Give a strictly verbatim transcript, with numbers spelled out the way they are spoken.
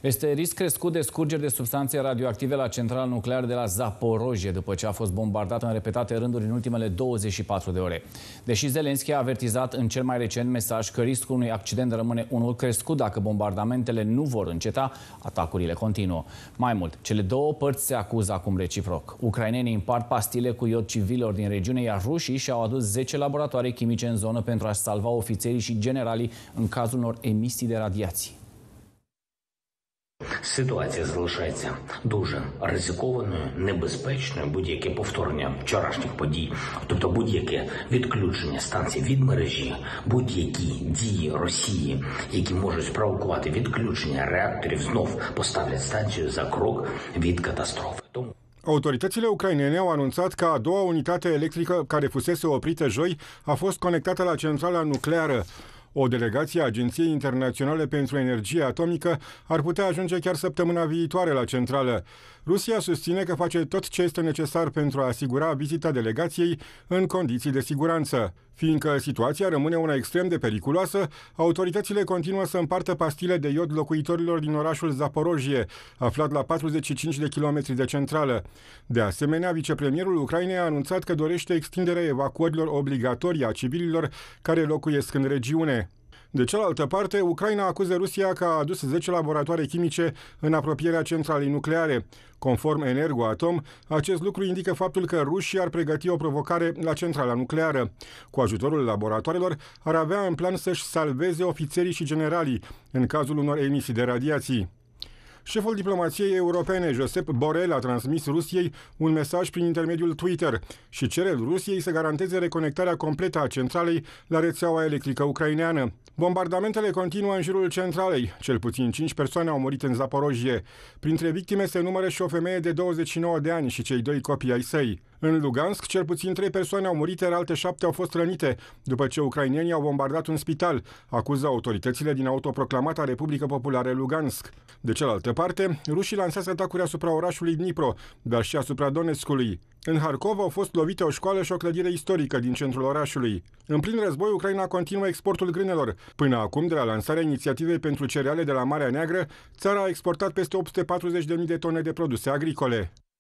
Este risc crescut de scurgeri de substanțe radioactive la centrala nucleară de la Zaporojie, după ce a fost bombardată în repetate rânduri în ultimele douăzeci și patru de ore. Deși Zelenski a avertizat în cel mai recent mesaj că riscul unui accident rămâne unul crescut dacă bombardamentele nu vor înceta, atacurile continuă. Mai mult, cele două părți se acuză acum reciproc. Ucrainenii împart pastile cu iod civililor din regiune, iar rușii și-au adus zece laboratoare chimice în zonă pentru a-și salva ofițerii și generalii în cazul unor emisii de radiații. Ситуація залишається дуже ризикованою, небезпечною. Будь-яке повторення вчорашніх подій, тобто будь-яке відключення станцій від мережі, будь-які дії Росії, які можуть спровокувати відключення реакторів, знов поставлять станцію за крок від катастрофи. Тому Autoritățile ucrainene au anunțat că a doua unitate electrică care fusese oprită joi a fost conectată la centrala nucleară. O delegație a Agenției Internaționale pentru Energie Atomică ar putea ajunge chiar săptămâna viitoare la centrală. Rusia susține că face tot ce este necesar pentru a asigura vizita delegației în condiții de siguranță. Fiindcă situația rămâne una extrem de periculoasă, autoritățile continuă să împartă pastile de iod locuitorilor din orașul Zaporojie, aflat la patruzeci și cinci de kilometri de centrală. De asemenea, vicepremierul Ucrainei a anunțat că dorește extinderea evacuărilor obligatorii a civililor care locuiesc în regiune. De cealaltă parte, Ucraina acuză Rusia că a adus zece laboratoare chimice în apropierea centralei nucleare. Conform Energoatom, acest lucru indică faptul că rușii ar pregăti o provocare la centrala nucleară. Cu ajutorul laboratoarelor, ar avea în plan să-și salveze ofițerii și generalii în cazul unor emisii de radiații. Șeful diplomației europene, Josep Borrell, a transmis Rusiei un mesaj prin intermediul Twitter și cere Rusiei să garanteze reconectarea completă a centralei la rețeaua electrică ucraineană. Bombardamentele continuă în jurul centralei. Cel puțin cinci persoane au murit în Zaporojie. Printre victime se numără și o femeie de douăzeci și nouă de ani și cei doi copii ai săi. În Lugansk, cel puțin trei persoane au murit, iar alte șapte au fost rănite, după ce ucrainenii au bombardat un spital, acuză autoritățile din autoproclamata Republică Populară Lugansk. De cealaltă parte, rușii lansează atacuri asupra orașului Dnipro, dar și asupra Donetskului. În Harkov au fost lovite o școală și o clădire istorică din centrul orașului. În plin război, Ucraina continuă exportul grânelor. Până acum, de la lansarea inițiativei pentru cereale de la Marea Neagră, țara a exportat peste opt sute patruzeci de mii de tone de produse agricole.